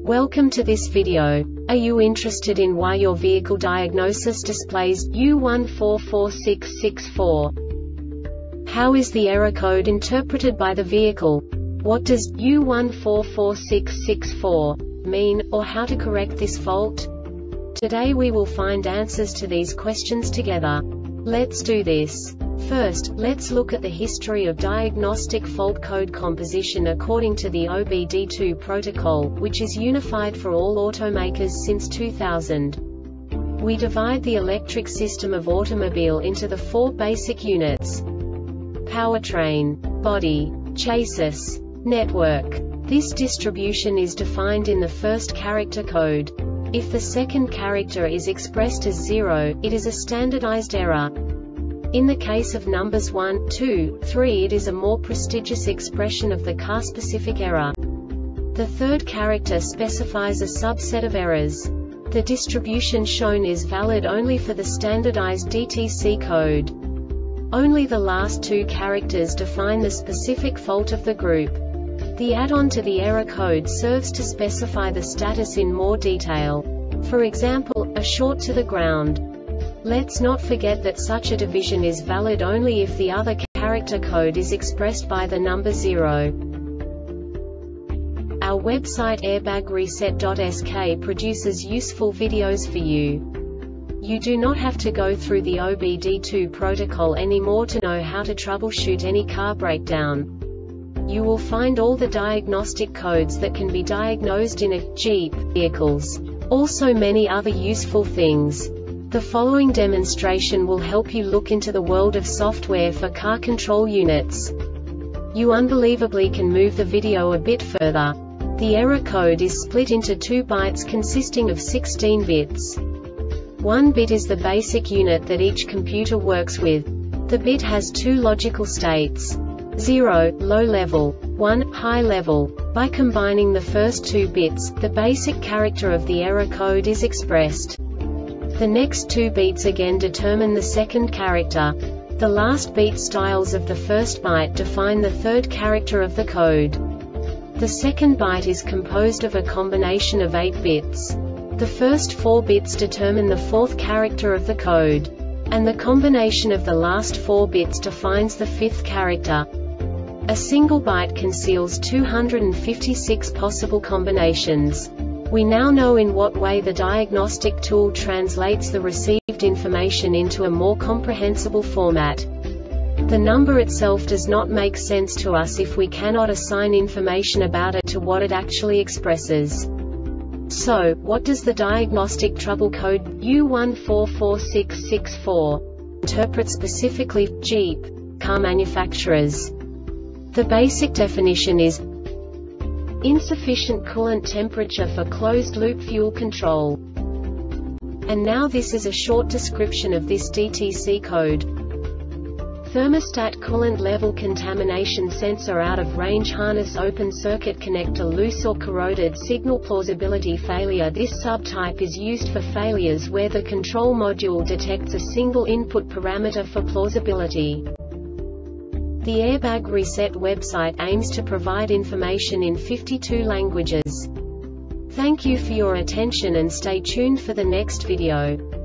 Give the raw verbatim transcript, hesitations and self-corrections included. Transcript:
Welcome to this video. Are you interested in why your vehicle diagnosis displays U one four four six six four? How is the error code interpreted by the vehicle? What does U one four four six six four mean, or how to correct this fault? Today we will find answers to these questions together. Let's do this. First, let's look at the history of diagnostic fault code composition according to the O B D two protocol, which is unified for all automakers since two thousand. We divide the electric system of automobile into the four basic units: powertrain, body, chassis, network. This distribution is defined in the first character code. If the second character is expressed as zero, it is a standardized error. In the case of numbers one, two, three, it is a more prestigious expression of the car-specific error. The third character specifies a subset of errors. The distribution shown is valid only for the standardized D T C code. Only the last two characters define the specific fault of the group. The add-on to the error code serves to specify the status in more detail. For example, a short to the ground. Let's not forget that such a division is valid only if the other character code is expressed by the number zero. Our website airbag reset dot S K produces useful videos for you. You do not have to go through the O B D two protocol anymore to know how to troubleshoot any car breakdown. You will find all the diagnostic codes that can be diagnosed in a Jeep vehicles. Also many other useful things. The following demonstration will help you look into the world of software for car control units. You unbelievably can move the video a bit further. The error code is split into two bytes consisting of sixteen bits. One bit is the basic unit that each computer works with. The bit has two logical states: zero, low level, one, high level. By combining the first two bits, the basic character of the error code is expressed. The next two beats again determine the second character. The last beat styles of the first byte define the third character of the code. The second byte is composed of a combination of eight bits. The first four bits determine the fourth character of the code. And the combination of the last four bits defines the fifth character. A single byte conceals two hundred fifty-six possible combinations. We now know in what way the diagnostic tool translates the received information into a more comprehensible format. The number itself does not make sense to us if we cannot assign information about it to what it actually expresses. So, what does the diagnostic trouble code U one four four six six four interpret specifically for Jeep car manufacturers? The basic definition is insufficient coolant temperature for closed-loop fuel control. And now this is a short description of this D T C code. Thermostat coolant level contamination sensor out of range harness open circuit connector loose or corroded signal plausibility failure. This subtype is used for failures where the control module detects a single input parameter for plausibility. The Airbag Reset website aims to provide information in fifty-two languages. Thank you for your attention and stay tuned for the next video.